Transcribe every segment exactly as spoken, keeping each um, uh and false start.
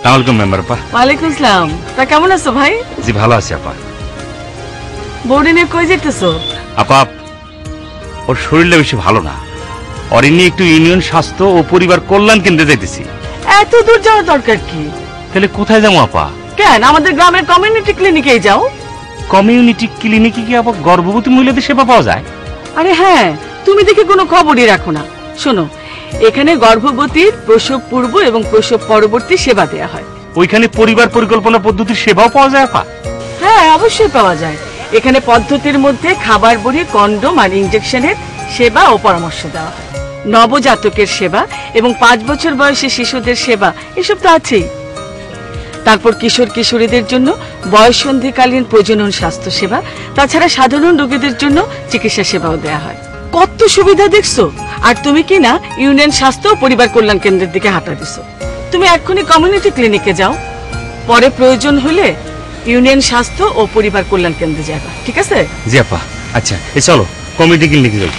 আসসালামু আলাইকুম মেম্বার আপা। ওয়ালাইকুম আসসালাম। তা কেমন আছো ভাই? জি ভালো আছি আপা। বোর্ডে নিয়ে কই যেতেছো? আপা ওর শরীরটা বেশি ভালো না, ওর নিয়ে একটু ইউনিয়ন স্বাস্থ্য ও পরিবার কল্যাণ কেন্দ্রে যাইতেছি। এত দূর যাওয়ার দরকার কি? তাহলে কোথায় যাবো আপা? কেন আমাদের গ্রামের কমিউনিটি ক্লিনিকেই যাও। কমিউনিটি ক্লিনিকে কি আপা গর্ভবতী মহিলাদের সেবা পাওয়া যায়? আরে হ্যাঁ, তুমি দেখে কোনো খবরই রাখো না। শোনো, এখানে গর্ভবতীর প্রসব পূর্ব এবং প্রসব পরবর্তী সেবা দেয়া হয়। ওইখানে পরিবার পরিকল্পনা পদ্ধতির সেবাও পাওয়া যায় আপা? হ্যাঁ অবশ্যই পাওয়া যায়। এখানে পদ্ধতির মধ্যে খাবার বড়ি, কন্ডোম আর ইনজেকশনের সেবা ও পরামর্শ দেওয়া হয়। নবজাতকের সেবা এবং পাঁচ বছর বয়সী শিশুদের সেবা এসব তো আছেই। তারপর কিশোর কিশোরীদের জন্য বয়ঃসন্ধিকালীন প্রজনন স্বাস্থ্য সেবা, তাছাড়া সাধারণ রোগীদের জন্য চিকিৎসা সেবাও দেওয়া হয়। কত সুবিধা দেখছো! আর তুমি কি না ইউনিয়ন স্বাস্থ্য ও পরিবার কল্যাণ কেন্দ্রের দিকে হাঁটা দিছো। তুমি এক্ষুনি কমিউনিটি ক্লিনিকে যাও, পরে প্রয়োজন হলে ইউনিয়ন স্বাস্থ্য ও পরিবার কল্যাণ কেন্দ্রে যাবা, ঠিক আছে? জি আপা। আচ্ছা এই চলো কমিউনিটি ক্লিনিকে যাই।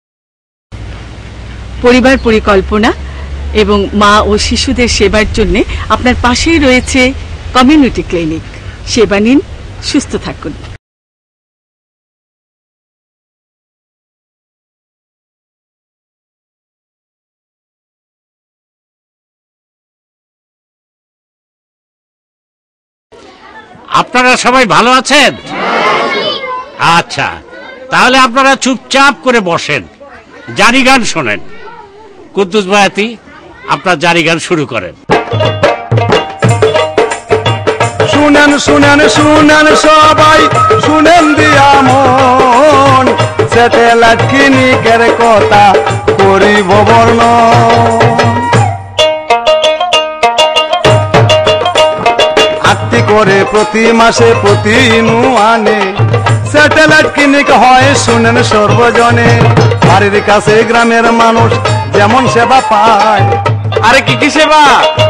পরিবার পরিকল্পনা এবং মা ও শিশুদের সেবার জন্য আপনার পাশেই রয়েছে কমিউনিটি ক্লিনিক। সেবা নিন, সুস্থ থাকুন। আপনারা সবাই ভালো আছেন? আচ্ছা, তাহলে আপনারা চুপচাপ করে বসেন, জারি গান শোনেন। কুদ্দুস বয়াতি, আপনার জারি গান শুরু করেন। শুনেন শুনেন শুনেন সবাই, শুনেন দিয়া মন, স্যাটেলাইট ক্লিনিকের কথা করিব বর্ণন। আটটি করে প্রতি মাসে প্রতি আনে স্যাটেলাইট ক্লিনিক হয়, শুনেন সর্বজনে। বাড়ির কাছে গ্রামের মানুষ যেমন সেবা পায়। আরে কি কি সেবা?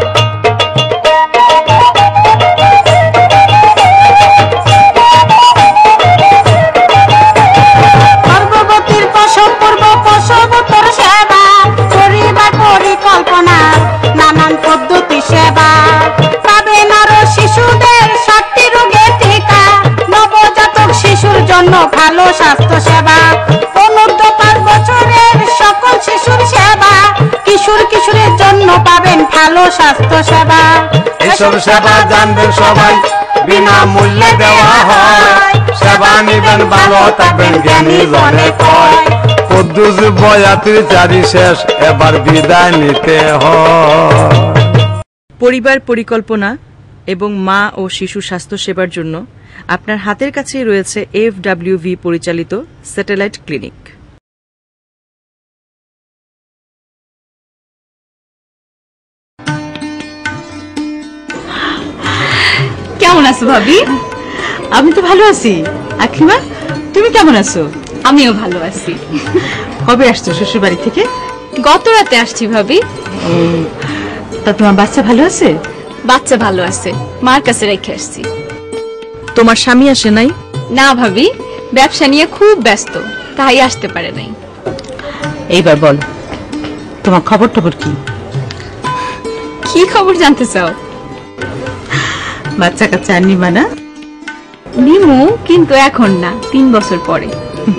গর্ভবতীর প্রসব পূর্ব প্রসবোত্তর সেবা, পরিবার পরিকল্পনা নানান পদ্ধতি সেবা পাবেন। আরো শিশুদের ষাটটি রোগের টিকা, নবজাতক শিশুর জন্য ভালো স্বাস্থ্য সেবা, অনূর্ধ্ব পাঁচ বছরের সকল শিশুর সেবা, কিশোর কিশোরের জন্য পাবেন ভালো স্বাস্থ্য সেবা। এসব সেবা জানবেন সবাই, বিনামূল্যে দেওয়া হয়। সেবা নিবেন, ভালো থাকবেন, জ্ঞানী জনে কয়। কুদ্দুস বয়াতির জারি শেষ, এবার বিদায় নিতে হয়। পরিবার পরিকল্পনা এবং মা ও শিশু স্বাস্থ্য সেবার জন্য আপনার হাতের কাছেই রয়েছে এফ ডাব্লিউ ভি পরিচালিত স্যাটেলাইট ক্লিনিক। কেমন আছো ভাবি? আমি তো ভালো আছি। আখিমা, তুমি কেমন আছো? আমিও ভালো আছি। কবে আসছো শ্বশুর বাড়ি থেকে? গত রাতে আসছি ভাবি। তা তোমার বাচ্চা ভালো আছে? বাচ্চা ভালো আছে, মার কাছে রেখে আসছি। তোমার স্বামী আসে নাই? না ভাবি, ব্যবসা নিয়ে খুব ব্যস্ত, তাই আসতে পারে নাই। এইবার বল, তোমার খবর টবর কি? কি খবর জানতে চাও? বাচ্চা কাচ্চা আর নিবা না? নিমু, কিন্তু এখন না, তিন বছর পরে।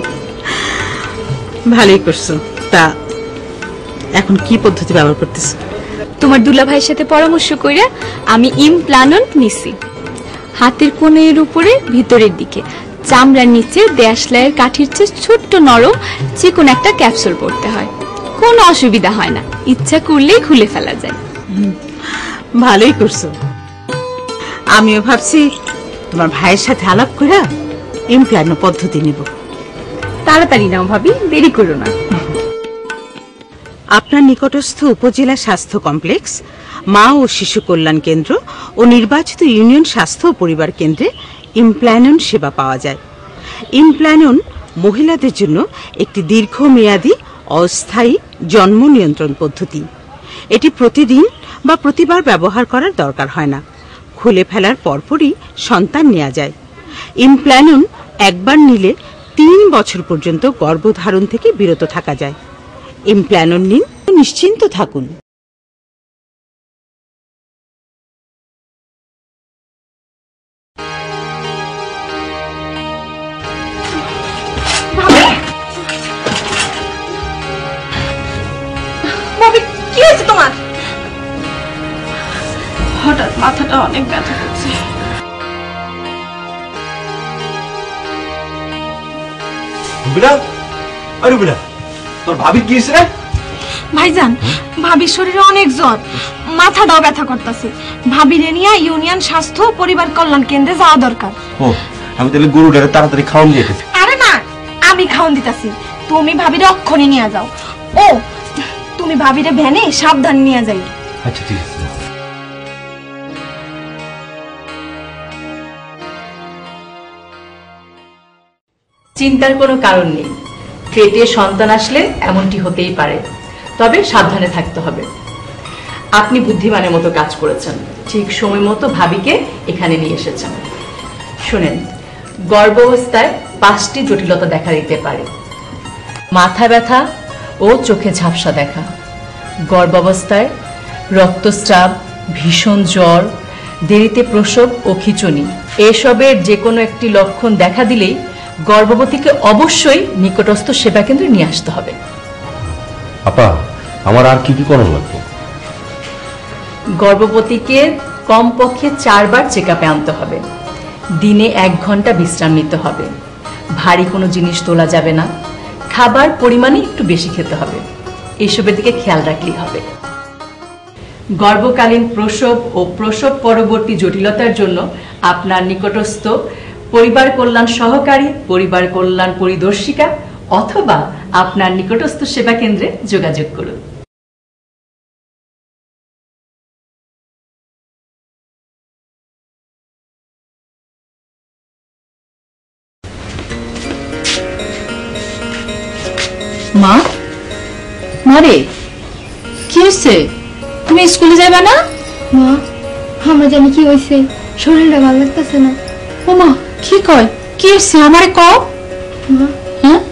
ভালোই করছো। তা এখন কি পদ্ধতি ব্যবহার করতেছো? তোমার দুলা ভাইয়ের সাথে পরামর্শ কইরা আমি ইমপ্লানন নিছি। হাতের কোণের উপরে ভিতরের দিকে চামড়ার নিচে দেশলাইয়ের কাঠির চেয়ে ছোট্ট নরম চিকন একটা ক্যাপসুল পড়তে হয়। কোনো অসুবিধা হয় না, ইচ্ছা করলেই খুলে ফেলা যায়। ভালোই করছো। আমিও ভাবছি তোমার ভাইয়ের সাথে আলাপ করে ইমপ্লান্ট পদ্ধতি নিব। তাড়াতাড়ি নাও ভাবি, দেরি করো না। আপনার নিকটস্থ উপজেলা স্বাস্থ্য কমপ্লেক্স, মা ও শিশু কল্যাণ কেন্দ্র ও নির্বাচিত ইউনিয়ন স্বাস্থ্য ও পরিবার কেন্দ্রে ইমপ্ল্যানন সেবা পাওয়া যায়। ইমপ্ল্যানন মহিলাদের জন্য একটি দীর্ঘমেয়াদী অস্থায়ী জন্ম নিয়ন্ত্রণ পদ্ধতি। এটি প্রতিদিন বা প্রতিবার ব্যবহার করার দরকার হয় না, খুলে ফেলার পরপরই সন্তান নেওয়া যায়। ইমপ্ল্যানন একবার নিলে তিন বছর পর্যন্ত গর্ভধারণ থেকে বিরত থাকা যায়। ইমপ্ল্যানন নিন, নিশ্চিন্ত থাকুন। কি হয়েছে তোমার? হঠাৎ মাথাটা অনেক ব্যথা করছে। রুবিনা, আরে রুবিনা, তোর ভাবি কি হয়েছে রে? ভাইজান, ভাবির শরীরে অনেক জ্বর, মাথাটাও ব্যথা করতেছে। ভাবিরে নিয়ে ইউনিয়ন স্বাস্থ্য পরিবার কল্যাণ কেন্দ্রে যাওয়া দরকার। ও, আমি তাহলে গরুটারে তাড়াতাড়ি খাওয়ান দিয়ে দিতে। আরে না, আমি খাওয়ান দিতাছি, তুমি ভাবিরে অক্ষণে নিয়ে যাও। ও, তুমি ভাবিরে ভ্যানে সাবধান নিয়ে যাই। আচ্ছা ঠিক আছে। চিন্তার কোনো কারণ নেই। পেটে সন্তান আসলে এমনটি হতেই পারে, তবে সাবধানে থাকতে হবে। আপনি বুদ্ধিমানের মতো কাজ করেছেন, ঠিক সময় মতো ভাবিকে এখানে নিয়ে এসেছেন। শুনেন, গর্ভাবস্থায় পাঁচটি জটিলতা দেখা দিতে পারে: মাথা ব্যথা ও চোখে ঝাপসা দেখা, গর্ভাবস্থায় রক্তস্রাব, ভীষণ জ্বর, দেরিতে প্রসব ও খিঁচুনি। এসবের যে কোনো একটি লক্ষণ দেখা দিলেই গর্ভবতীকে অবশ্যই নিকটস্থ সেবা কেন্দ্রে নিয়ে আসতে হবে। আপা, আমার আর কি কি করা লাগবে? গর্ভবতীকে কমপক্ষে চারবার চেক আপে আনতে হবে। দিনে এক ঘন্টা বিশ্রাম নিতে হবে। ভারী কোনো জিনিস তোলা যাবে না। খাবার পরিমাণে একটু বেশি খেতে হবে। এসবের দিকে খেয়াল রাখলেই হবে। গর্ভকালীন প্রসব ও প্রসব পরবর্তী জটিলতার জন্য আপনার নিকটস্থ পরিবার কল্যাণ সহকারী, পরিবার কল্যাণ পরিদর্শিকা অথবা আপনার নিকটস্থ সেবা কেন্দ্রে যোগাযোগ করুন। মা, মারে কি হয়েছে? তুমি স্কুলে যাবে না? মা, আমরা জানি কি হয়েছে, শরীরটা ভালো লাগতেছে না। ও মা, কি কয়? কি হয়েছে আমারে কও। হ্যাঁ,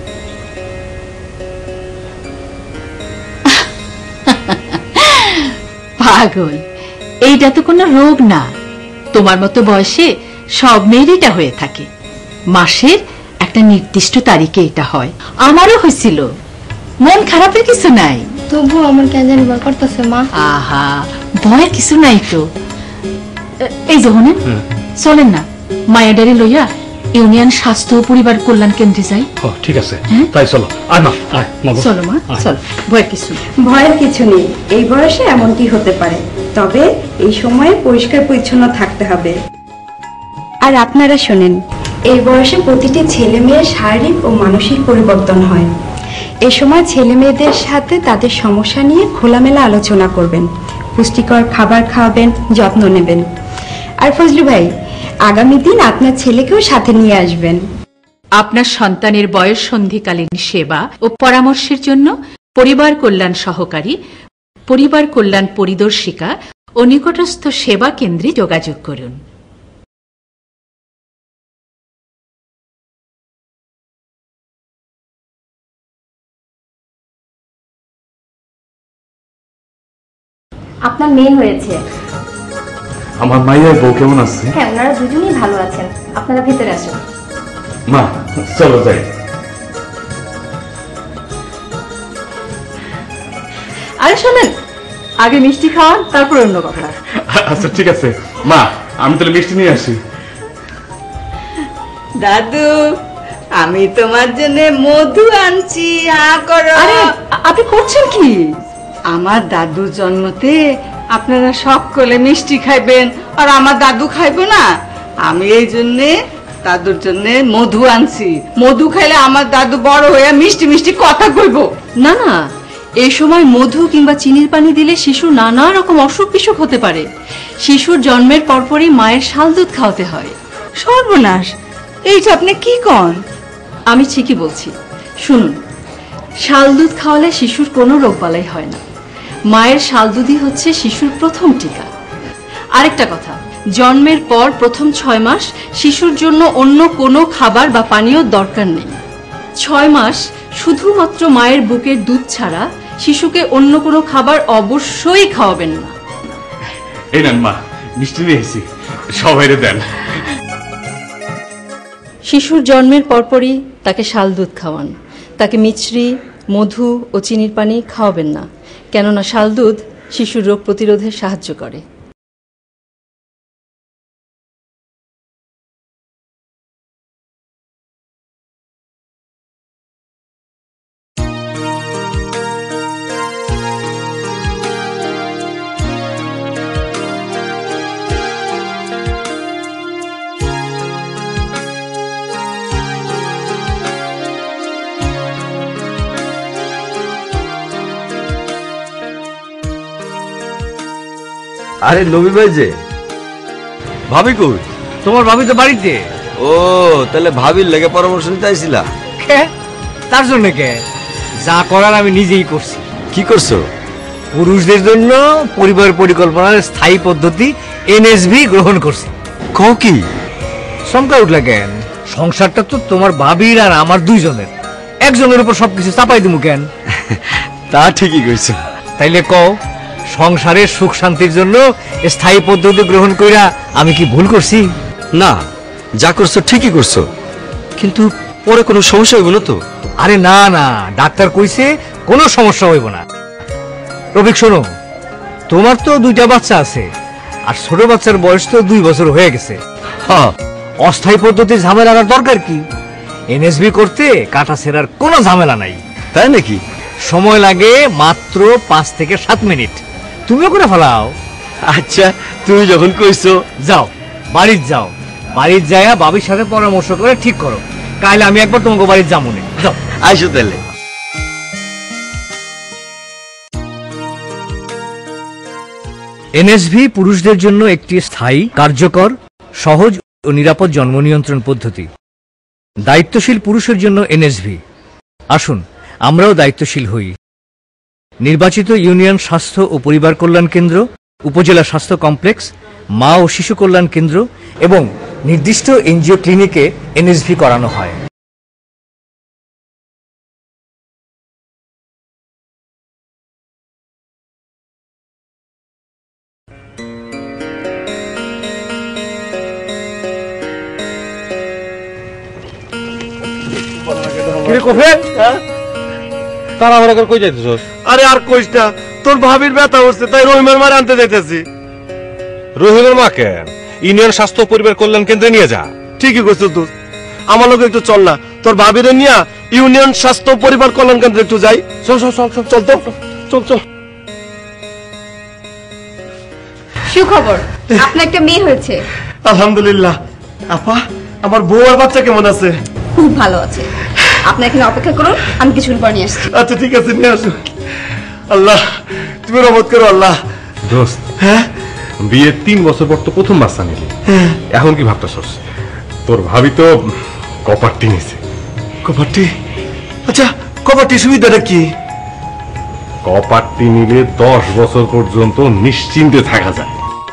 পাগল, এইটা তো কোনো রোগ না। তোমার মতো বয়সে সব মেয়েরই এটা হয়ে থাকে। মাসের একটা নির্দিষ্ট তারিখে এটা হয়। আমারও হয়েছিল। মন খারাপের কিছু নাই। তবুও আমার কেন জানি ভয় করতেছে মা। আহা, ভয়ের কিছু নাই তো। এই যখন চলেন না মায়াডারি লইয়া ইউনিয়ন স্বাস্থ্য পরিবার কল্যাণ কেন্দ্রে যাই। ঠিক আছে, তাই চলো। আর না, চলো মা, চলো। ভয়ের কিছু ভয়ের কিছু নেই। এই বয়সে এমনটি হতে পারে, তবে এই সময়ে পরিষ্কার পরিচ্ছন্ন থাকতে হবে। আর আপনারা শোনেন, এই বয়সে প্রতিটি ছেলে মেয়ের শারীরিক ও মানসিক পরিবর্তন হয়। এই সময় ছেলে মেয়েদের সাথে তাদের সমস্যা নিয়ে খোলামেলা আলোচনা করবেন, পুষ্টিকর খাবার খাওয়াবেন, যত্ন নেবেন। আর ফজলু ভাই, আগামী দিন আপনার ছেলেকেও সাথে নিয়ে আসবেন। আপনার সন্তানের বয়স সন্ধিকালীন সেবা ও পরামর্শের জন্য পরিবার কল্যাণ সহকারী, পরিবার কল্যাণ পরিদর্শিকা ও নিকটস্থ সেবা কেন্দ্রে যোগাযোগ করুন। আপনার মেয়ে হয়েছে। আমার মাইয়ার বউ কেমন আছে? হ্যাঁ, ওনারা দুজনেই ভালো আছেন। আপনারা ভেতরে আসুন। মা, চলো যাই। আরে শোনেন, আগে মিষ্টি খাওয়ান, তারপর অন্য কথা। আচ্ছা ঠিক আছে মা, আমি তাহলে মিষ্টি নিয়ে আসি। দাদু, আমি তোমার জন্য মধু আনছি, আ করো। আরে আপনি করছেন কি? আমার দাদুর জন্মতে আপনারা সকলে মিষ্টি খাইবেন, আর আমার দাদু খাইবে না? আমি এই জন্যে দাদুর জন্য মধু আনছি। মধু খাইলে আমার দাদু বড় হয়ে মিষ্টি মিষ্টি কথা কইব। না না, এই সময় মধু কিংবা চিনির পানি দিলে শিশুর নানা রকম অসুখ বিসুখ হতে পারে। শিশুর জন্মের পরপরই মায়ের শাল দুধ খাওয়াতে হয়। সর্বনাশ, এইটা আপনি কি কন? আমি ঠিকই বলছি, শুনুন। শাল দুধ খাওয়ালে শিশুর কোনো রোগবালাই হয় না। মায়ের শাল দুধই হচ্ছে শিশুর প্রথম টিকা। আরেকটা কথা, জন্মের পর প্রথম ছয় মাস শিশুর জন্য অন্য কোনো খাবার বা পানীয় দরকার নেই। ছয় মাস শুধুমাত্র মায়ের বুকের দুধ ছাড়া শিশুকে অন্য কোনো খাবার অবশ্যই খাওয়াবেন না। এই নেন মা, মিষ্টি নিয়ে এসেছি, সবাইরে দেন। শিশুর জন্মের পরপরই তাকে শাল দুধ খাওয়ান। তাকে মিছরি, মধু ও চিনির পানি খাওয়াবেন না, কেননা শাল দুধ শিশুর রোগ প্রতিরোধে সাহায্য করে। আরে নবী ভাই যে ভাবি কই? তোমার ভাবি তো বাড়িতে। ও তাহলে ভাবির লেগে পরামর্শ নিতে আইছিলা? তার জন্য কে, যা করার আমি নিজেই করছি। কি করছো? পুরুষদের জন্য পরিবার পরিকল্পনার স্থায়ী পদ্ধতি এনএসভি গ্রহণ করছি। কও কি? শঙ্কা উঠলে কেন? সংসারটা তো তোমার ভাবির আর আমার দুইজনের, একজনের উপর সবকিছু চাপাই দিমু কেন? তা ঠিকই কইছো। তাইলে কও, সংসারের সুখ শান্তির জন্য স্থায়ী পদ্ধতি গ্রহণ কইরা আমি কি ভুল করছি? না, যা করছো ঠিকই করছো, কিন্তু পরে কোনো সমস্যা হইব না তো? আরে না না, ডাক্তার কইছে কোনো সমস্যা হইব না। রফিক শোনো, তোমার তো দুইটা বাচ্চা আছে, আর ছোট বাচ্চার বয়স তো দুই বছর হয়ে গেছে। হ্যাঁ, অস্থায়ী পদ্ধতির ঝামেলা আর দরকার কি? এনএসবি করতে কাটা ছেঁড়ার কোনো ঝামেলা নাই। তাই নাকি? সময় লাগে মাত্র পাঁচ থেকে সাত মিনিট, তুমিও করে ফেলাও। আচ্ছা, তুমি যখন কইছো। যাও বাড়ির যাও, বাড়ির যাইয়া বাবির সাথে পরামর্শ করে ঠিক করো, কাইলে আমি একবার তোমাকে বাড়ির যাবো না। যাও আইসো তাহলে। এনএসভি পুরুষদের জন্য একটি স্থায়ী, কার্যকর, সহজ ও নিরাপদ জন্ম নিয়ন্ত্রণ পদ্ধতি। দায়িত্বশীল পুরুষের জন্য এনএসভি। আসুন আমরাও দায়িত্বশীল হই। নির্বাচিত ইউনিয়ন স্বাস্থ্য ও পরিবার কল্যাণ কেন্দ্র, উপজেলা স্বাস্থ্য কমপ্লেক্স, মা ও শিশু কল্যাণ কেন্দ্র এবং নির্দিষ্ট এনজিও ক্লিনিকে এনএসভি করানো হয়। আরে আর কইস না, তোর ভাবির ব্যথা হচ্ছে তাই রহিমের মারে আনতে যাইতেছি। রহিমের মা কেন? ইউনিয়ন স্বাস্থ্য পরিবার কল্যাণ কেন্দ্রে নিয়ে যা। ঠিকই কইছিস তুই, আমার লোক একটু চল না, তোর ভাবিরে নিয়া ইউনিয়ন স্বাস্থ্য পরিবার কল্যাণ কেন্দ্রে একটু যাই। চল চল চল চল চল তো চল চল। সুখবর, আপনার একটা মেয়ে হয়েছে। আলহামদুলিল্লাহ। আপা, আমার বউ আর বাচ্চা কেমন আছে? খুব ভালো আছে। আপনি এখানে অপেক্ষা করুন, আমি কিছুক্ষণ পর নিয়ে আসছি। আচ্ছা ঠিক আছে, নিয়ে আসো। আল্লাহ তুমি রহমত করো আল্লাহ। দোস্ত, হ্যাঁ বিয়ের তিন বছর পর তো প্রথম বাচ্চা নিলি, এখন কি ভাবতেছস? তোর ভাবি তো কপারটি নিছে। কপারটি? আচ্ছা কপারটি সুবিধাটা কি? কপারটি নিলে দশ বছর পর্যন্ত নিশ্চিন্তে থাকা যায়।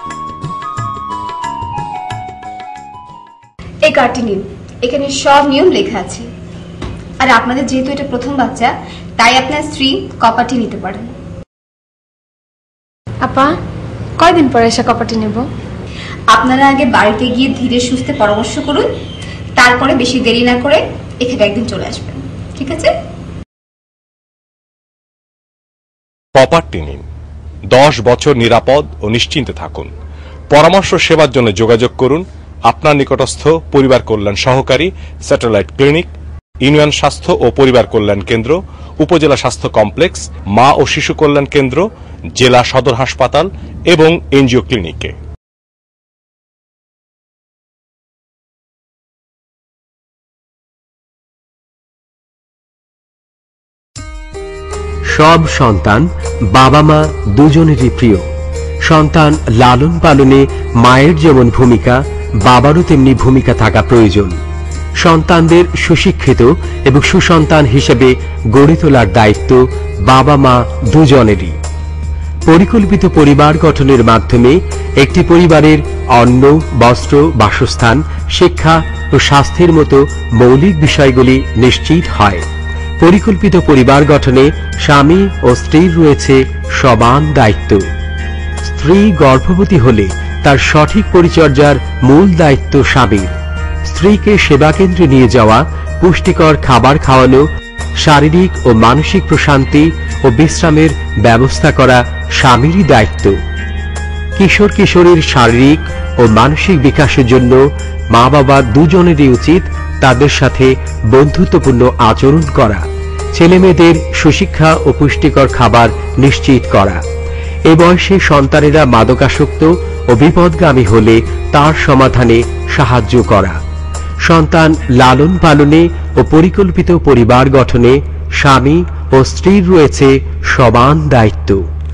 এই কার্ডটি নিন, এখানে সব নিয়ম লেখা আছে। আর আপনাদের যেহেতু এটা প্রথম বাচ্চা, তাই আপনার স্ত্রী কপারটি নিতে পারেন। আপা, কয়দিন পরে এসে কপারটি নেব? আপনারা আগে বাড়িতে গিয়ে ধীরে সুস্থে পরামর্শ করুন, তারপরে বেশি দেরি না করে এখানে একদিন চলে আসবেন, ঠিক আছে? কপারটি নিন, দশ বছর নিরাপদ ও নিশ্চিন্তে থাকুন। পরামর্শ সেবার জন্য যোগাযোগ করুন আপনার নিকটস্থ পরিবার কল্যাণ সহকারী, স্যাটেলাইট ক্লিনিক, ইউনিয়ন স্বাস্থ্য ও পরিবার কল্যাণ কেন্দ্র, উপজেলা স্বাস্থ্য কমপ্লেক্স, মা ও শিশু কল্যাণ কেন্দ্র, জেলা সদর হাসপাতাল এবং এনজিও ক্লিনিকে। সব সন্তান বাবা মা দুজনেরই প্রিয়। সন্তান লালন পালনে মায়ের যেমন ভূমিকা, বাবারও তেমনি ভূমিকা থাকা প্রয়োজন। সন্তানদের সুশিক্ষিত এবং সুসন্তান হিসেবে গড়ে তোলার দায়িত্ব বাবা মা দুজনেরই। পরিকল্পিত পরিবার গঠনের মাধ্যমে একটি পরিবারের অন্ন, বস্ত্র, বাসস্থান, শিক্ষা ও স্বাস্থ্যের মতো মৌলিক বিষয়গুলি নিশ্চিত হয়। পরিকল্পিত পরিবার গঠনে স্বামী ও স্ত্রীর রয়েছে সমান দায়িত্ব। স্ত্রী গর্ভবতী হলে তার সঠিক পরিচর্যার মূল দায়িত্ব স্বামীর। স্ত্রীকে সেবা কেন্দ্রে নিয়ে যাওয়া, পুষ্টিকর খাবার খাওয়ানো, শারীরিক ও মানসিক প্রশান্তি ও বিশ্রামের ব্যবস্থা করা স্বামীরই দায়িত্ব। কিশোর কিশোরীর শারীরিক ও মানসিক বিকাশের জন্য মা বাবা দুজনেরই উচিত তাদের সাথে বন্ধুত্বপূর্ণ আচরণ করা, ছেলেমেয়েদের সুশিক্ষা ও পুষ্টিকর খাবার নিশ্চিত করা। এ বয়সে সন্তানেরা মাদকাসক্ত ও বিপদগামী হলে তার সমাধানে সাহায্য করা। সন্তান লালন পালনে ও পরিকল্পিত পরিবার গঠনে স্বামী ও স্ত্রীর রয়েছে সমান দায়িত্ব।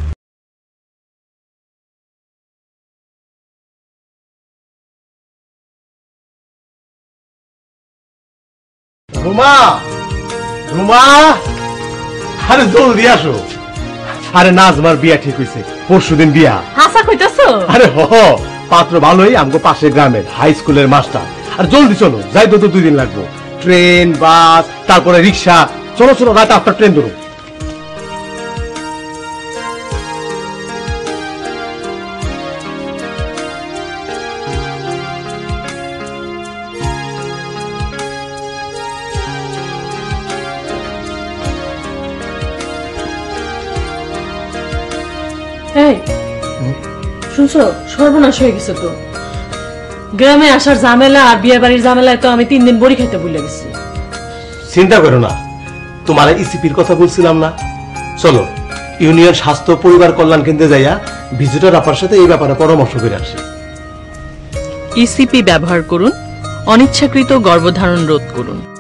রুমা, রুমা, আরে জলদি আসো। আরে নাজমার বিয়া ঠিক হইছে, পরশুদিন বিয়া। হাসা কইতাছো? আরে হ, পাত্র ভালোই, আমগো পাশের গ্রামের হাই স্কুলের মাস্টার। আর জলদি চলো, যাইতে তো দুই দিন লাগবো। ট্রেন, বাস, তারপরে রিক্সা। চলো চলো, রাত আটটা ট্রেন ধরো। এই শুনছো, সর্বনাশ হয়ে গেছে তো। গ্রামে আসার ঝামেলা আর বিয়ে বাড়ির ঝামেলায় তো আমি তিন দিন বড়ি খাইতে ভুলে গেছি। চিন্তা করো না, তোমার ইসিপির কথা বলছিলাম না, চলো ইউনিয়ন স্বাস্থ্য পরিবার কল্যাণ কেন্দ্রে যাইয়া ভিজিটর আপার সাথে এই ব্যাপারে পরামর্শ করে আসি। ইসিপি ব্যবহার করুন, অনিচ্ছাকৃত গর্ভধারণ রোধ করুন।